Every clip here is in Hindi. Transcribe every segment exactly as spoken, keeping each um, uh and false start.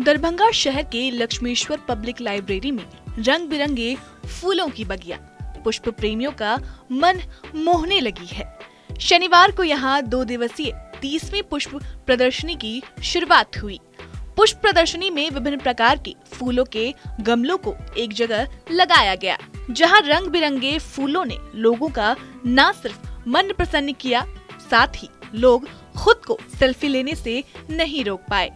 दरभंगा शहर के लक्ष्मेश्वर पब्लिक लाइब्रेरी में रंग बिरंगे फूलों की बगिया पुष्प प्रेमियों का मन मोहने लगी है। शनिवार को यहाँ दो दिवसीय तीसवीं पुष्प प्रदर्शनी की शुरुआत हुई। पुष्प प्रदर्शनी में विभिन्न प्रकार के फूलों के गमलों को एक जगह लगाया गया, जहाँ रंग बिरंगे फूलों ने लोगों का न सिर्फ मन प्रसन्न किया, साथ ही लोग खुद को सेल्फी लेने से नहीं रोक पाए।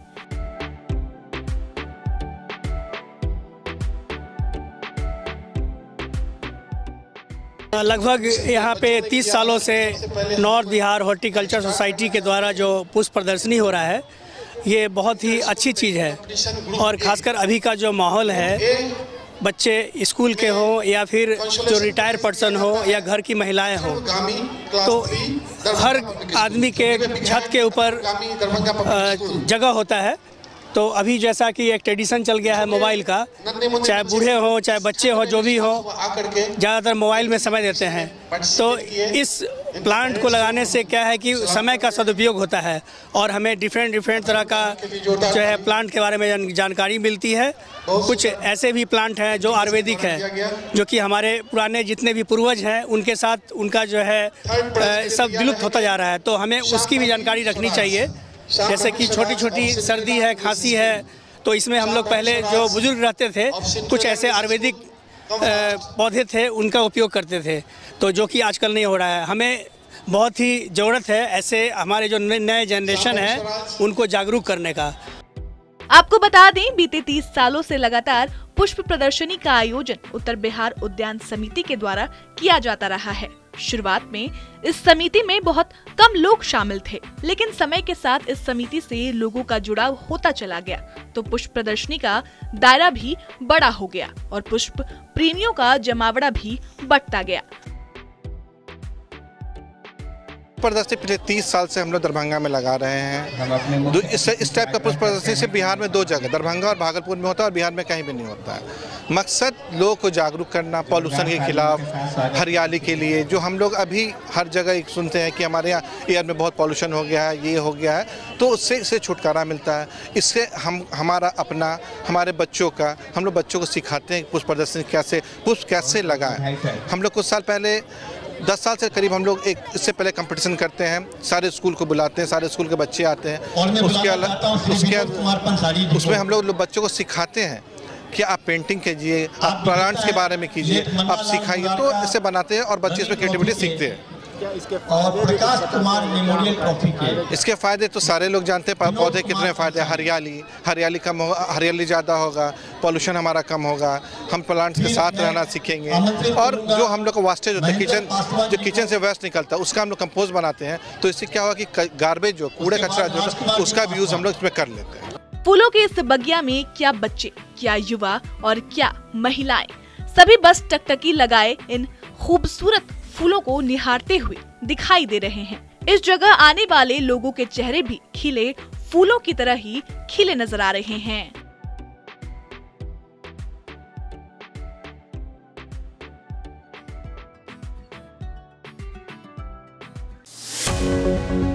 लगभग यहाँ पे तीस सालों से नॉर्थ बिहार हॉर्टिकल्चर सोसाइटी के द्वारा जो पुष्प प्रदर्शनी हो रहा है, ये बहुत ही अच्छी चीज़ है। और खासकर अभी का जो माहौल है, बच्चे स्कूल के हों या फिर जो रिटायर पर्सन हो या घर की महिलाएं हों, तो हर आदमी के छत के ऊपर जगह होता है। तो अभी जैसा कि एक ट्रेडिशन चल गया है मोबाइल का, चाहे बूढ़े हों चाहे बच्चे हों, जो भी हों, ज़्यादातर मोबाइल में समय देते हैं। तो इस प्लांट को लगाने से क्या है कि समय का सदुपयोग होता है और हमें डिफरेंट डिफरेंट तरह का जो है प्लांट के बारे में जानकारी मिलती है। कुछ ऐसे भी प्लांट हैं जो आयुर्वेदिक हैं, जो कि हमारे पुराने जितने भी पूर्वज हैं उनके साथ उनका जो है सब विलुप्त होता जा रहा है। तो हमें उसकी भी जानकारी रखनी चाहिए। जैसे कि छोटी छोटी सर्दी है, खांसी है, तो इसमें हम लोग पहले जो बुजुर्ग रहते थे, कुछ ऐसे आयुर्वेदिक पौधे थे, उनका उपयोग करते थे, तो जो कि आजकल नहीं हो रहा है। हमें बहुत ही ज़रूरत है ऐसे हमारे जो नए जनरेशन है उनको जागरूक करने का। आपको बता दें, बीते तीस सालों से लगातार पुष्प प्रदर्शनी का आयोजन उत्तर बिहार उद्यान समिति के द्वारा किया जाता रहा है। शुरुआत में इस समिति में बहुत कम लोग शामिल थे, लेकिन समय के साथ इस समिति से लोगों का जुड़ाव होता चला गया, तो पुष्प प्रदर्शनी का दायरा भी बड़ा हो गया और पुष्प प्रेमियों का जमावड़ा भी बढ़ता गया। प्रदर्शनी पिछले तीस साल से हम लोग दरभंगा में लगा रहे हैं। इस, इस टाइप का पुष्प प्रदर्शनी से बिहार में दो जगह, दरभंगा और भागलपुर में होता है और बिहार में कहीं भी नहीं होता है। मकसद लोगों को जागरूक करना, पॉल्यूशन के खिलाफ, हरियाली के लिए। जो हम लोग अभी हर जगह सुनते हैं कि हमारे यहाँ एयर में बहुत पॉल्यूशन हो गया है, ये हो गया है, तो उससे इससे छुटकारा मिलता है। इससे हम हमारा अपना, हमारे बच्चों का, हम लोग बच्चों को सिखाते हैं पुष्प प्रदर्शनी कैसे, पुष्प कैसे लगाएं। हम लोग कुछ साल पहले, दस साल से करीब हम लोग एक इससे पहले कंपटीशन करते हैं, सारे स्कूल को बुलाते हैं, सारे स्कूल के बच्चे आते हैं। उसके अलावा उसके उसमें हम लोग बच्चों को सिखाते हैं कि आप पेंटिंग कीजिए, आप प्लांट्स के बारे में कीजिए, आप सिखाइए, तो इसे बनाते हैं और बच्चे इसमें क्रिएटिविटी सीखते हैं। और प्रकाश कुमार मेमोरियल ट्रॉफी के इसके फायदे तो सारे लोग जानते हैं, पौधे कितने फायदे, हरियाली हरियाली कम हो, हरियाली ज़्यादा होगा, पॉल्यूशन हमारा कम होगा, हम प्लांट्स के साथ रहना सीखेंगे। और जो हम लोग का वेस्टेज होता है, किचन जो किचन से वेस्ट निकलता है, उसका हम लोग कंपोस्ट बनाते हैं, तो इससे क्या होगा कि गार्बेज जो कूड़े कचरा जो है उसका भी यूज़ हम लोग इसमें कर लेते हैं। फूलों के इस बगिया में क्या बच्चे, क्या युवा और क्या महिलाएं, सभी बस टकटकी लगाए इन खूबसूरत फूलों को निहारते हुए दिखाई दे रहे हैं। इस जगह आने वाले लोगों के चेहरे भी खिले फूलों की तरह ही खिले नजर आ रहे हैं।